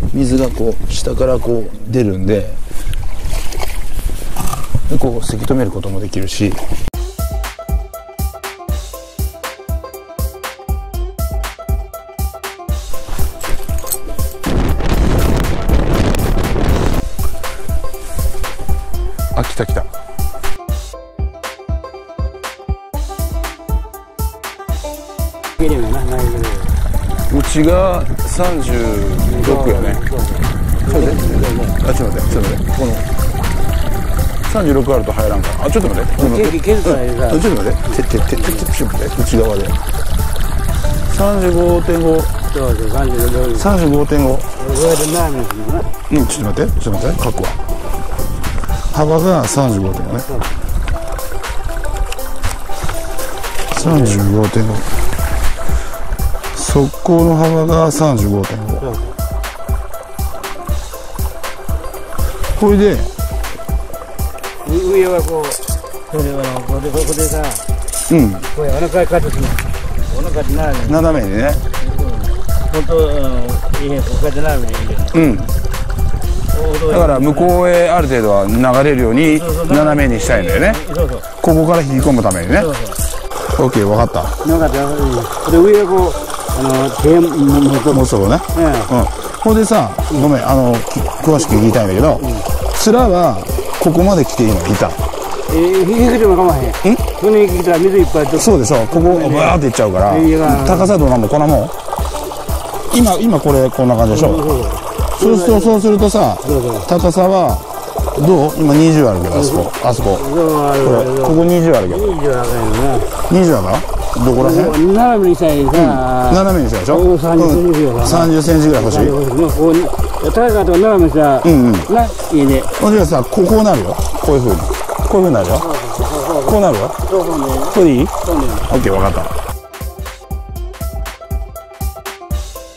水がこう下からこう出るんで、こうせき止めることもできるし、あ、来た来た。うちが36やね。ちょっと待って、あ、ちょっと待って、この36あると入らんから。あ、ちょっと待って、ちょっと待って、ちょっと待って、内側で 35.5、35.5。うん、ちょっと待って、書くわ。幅が 35.5 ね。35.5。側溝の幅が 35.5。これで上はこう、ここでさ、 うん、 これお腹カットする。お腹って斜めにね。 本当、いいね、こうやって斜めにいいよ。 うん。だから向こうへある程度は流れるように斜めにしたいんだよね。ここから引き込むためにね。オッケー、分かった。 分かった。で上はこう。手もうそこね。ほんでさ、ごめん、詳しく言いたいんだけど、面はここまで来ていいの、板。 引きても構わへん。その引きたら水いっぱいと。 そうでしょ、ここバーっていっちゃうから、高さどうなんもこんなもん。今これこんな感じでしょ。そうするとさ、高さはどう？今20あるけど、あそこ。ここ20あるけど。20あるか？どこら辺？ 斜めにしたいさ。 斜めにしたでしょ？30センチぐらい欲しい？ 高さと斜めにしたら、いいね。 ほんでさ、こうなるよ。こういうふうになるよ。こうなるよ。これでいい？オッケー、分かった。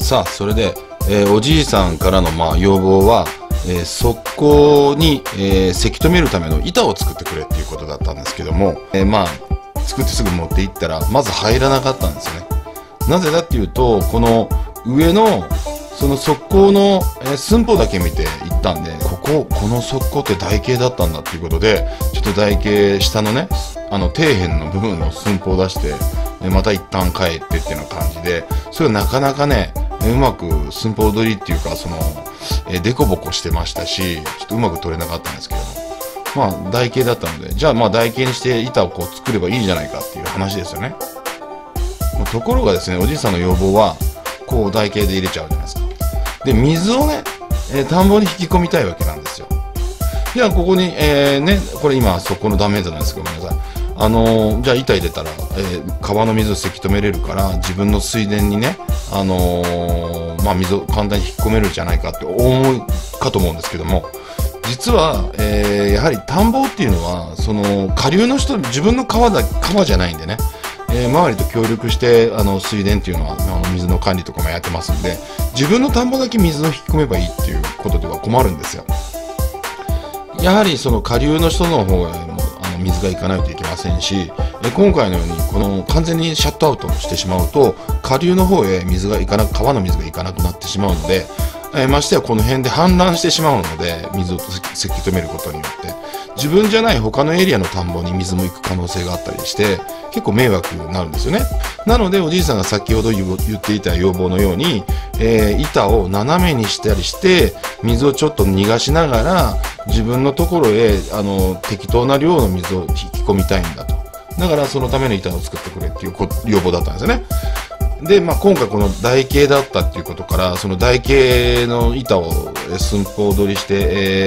さあ、それで、おじいさんからの要望は、側溝に、せき止めるための板を作ってくれっていうことだったんですけども、作ってすぐ持って行ったらまず入らなかったんですよね。なぜだっていうと、この上のその側溝の、寸法だけ見て行ったんで、この側溝って台形だったんだっていうことで、ちょっと台形下のね、底辺の部分の寸法を出して、また一旦帰ってっていうような感じで、それはなかなかね、うまく寸法取りっていうか、デコボコしてましたし、ちょっとうまく取れなかったんですけども、台形だったので、じゃあ台形にして板をこう作ればいいじゃないかっていう話ですよね。ところがですね、おじいさんの要望は、こう台形で入れちゃうじゃないですか。で、水をね、田んぼに引き込みたいわけなんですよ。じゃあここに、これ今そこの断面図なんですけど、ごめんなさい。じゃあ板入れたら、川の水をせき止めれるから、自分の水田にね、水を簡単に引き込めるじゃないかって思うかと思うんですけども、実は、やはり田んぼっていうのは、下流の人、自分の川じゃないんでね、周りと協力して、水田っていうのは、水の管理とかもやってますんで、自分の田んぼだけ水を引き込めばいいっていうことでは困るんですよ。やはり下流の人の方へも水がいかないといけませんし、今回のように完全にシャットアウトしてしまうと、下流の方へ川の水がいかなくなってしまうので、ましてやこの辺で氾濫してしまうので、水をせき止めることによって自分じゃない他のエリアの田んぼに水も行く可能性があったりして、結構迷惑になるんですよね。なのでおじいさんが先ほど言っていた要望のように、板を斜めにしたりして水をちょっと逃がしながら自分のところへ適当な量の水を引き込みたいんだと。だからそのための板を作ってくれっていう要望だったんですよね。で、今回この台形だったっていうことから、その台形の板を寸法取りして、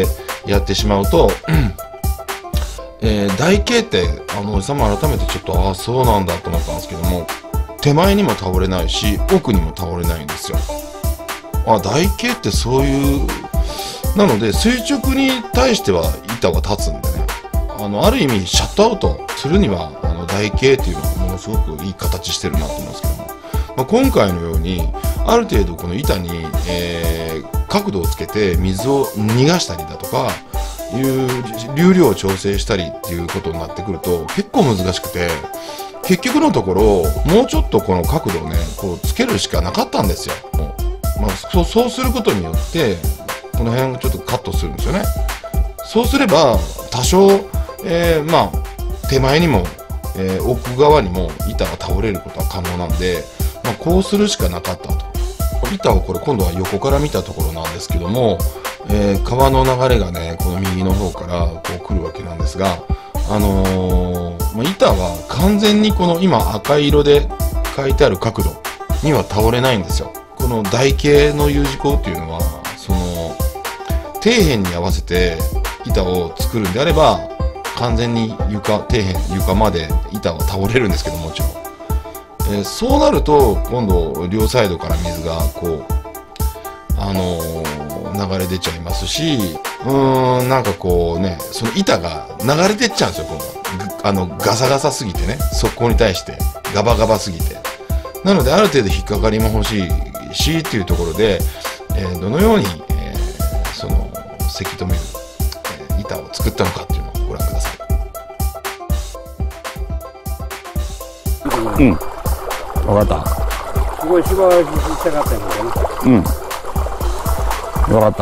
やってしまうと、台形っておじさんも改めてちょっとそうなんだと思ったんですけども、手前にも倒れないし奥にも倒れないんですよ。台形ってそういうなので、垂直に対しては板は立つんでね、ある意味シャットアウトするには台形っていうのはものすごくいい形してるなと思うんですけども、今回のようにある程度この板に、角度をつけて水を逃がしたりだとかいう流量を調整したりっていうことになってくると結構難しくて、結局のところもうちょっとこの角度をねこうつけるしかなかったんですよ。 そうすることによってこの辺をちょっとカットするんですよね。そうすれば多少、手前にも、奥側にも板が倒れることは可能なんで、こうするしかなかったと。板をこれ今度は横から見たところなんですけども、川の流れがねこの右の方からこう来るわけなんですが、板は完全にこの今赤い色で書いてある角度には倒れないんですよ。この台形の U 字工っていうのはその底辺に合わせて板を作るんであれば完全に床まで板は倒れるんですけど、もちろん、そうなると今度両サイドから水がこう流れ出ちゃいますし、なんかこうね、その板が流れてっちゃうんですよ。今度ガサガサすぎてね、側溝に対してガバガバすぎて、なのである程度引っかかりも欲しいしっていうところで、どのように、そのせき止める、板を作ったのかっていうのをご覧ください。 うん、分かった。 すごい芝居したかったんだよね。 うん、分かった。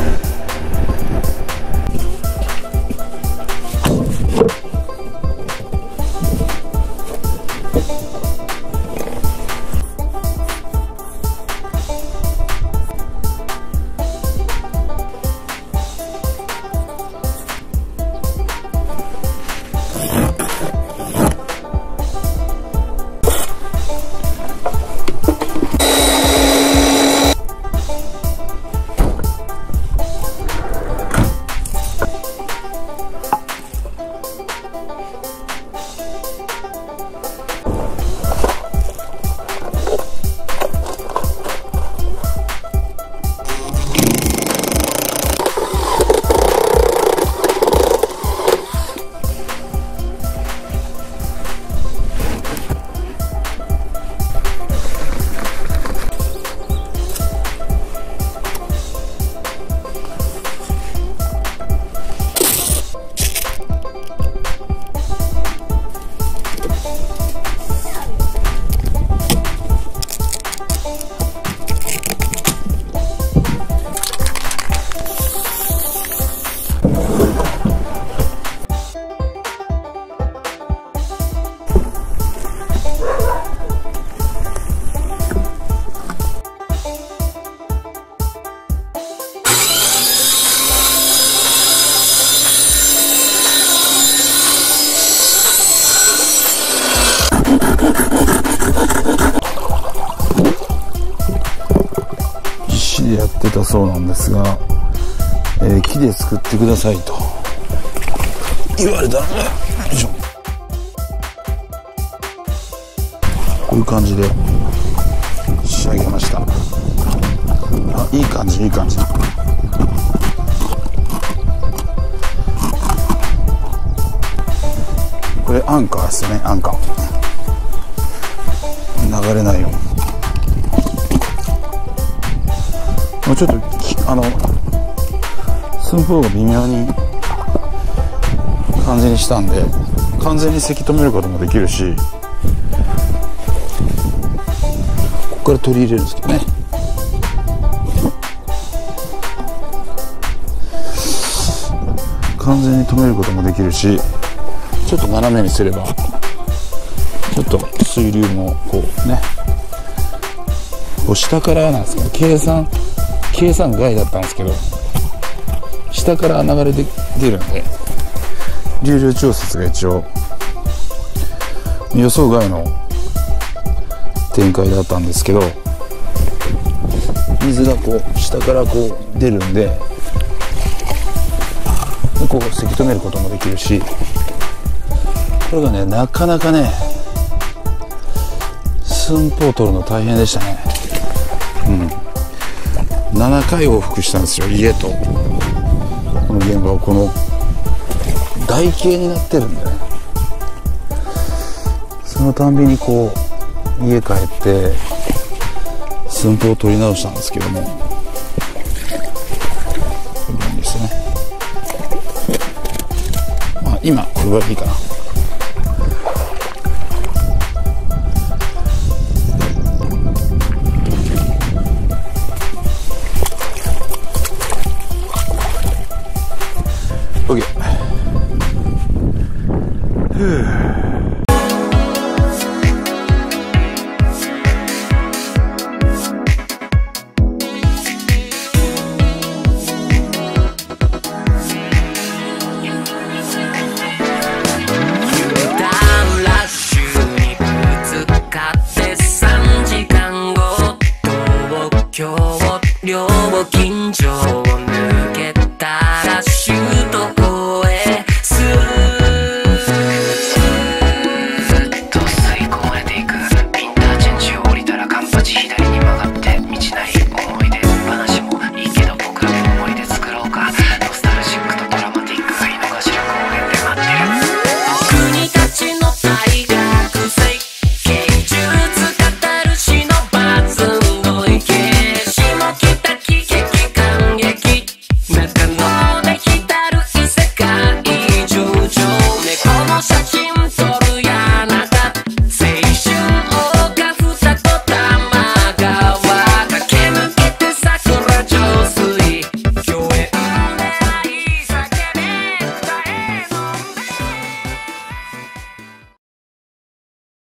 やってたそうなんですが、木で作ってくださいと言われたので、よいしょ、こういう感じで仕上げました。あ、いい感じいい感じ。これアンカーですよね、アンカー流れないように。もうちょっと寸法が微妙に感じにしたんで、完全にせき止めることもできるし、ここから取り入れるんですけどね。完全に止めることもできるし、ちょっと斜めにすればちょっと水流もこうね、こう下からなんですけど、計算外だったんですけど、下から流れて出るんで、流量調節が一応予想外の展開だったんですけど、水がこう下からこう出るんで、こうせき止めることもできるし、これがね、なかなかね、寸法を取るの大変でしたね。7回往復したんですよ、家とこの現場を。この台形になってるんでね、そのたんびにこう家帰って寸法を取り直したんですけども、こういう感じですね。まあ今これぐらいいいかな。 料金所をね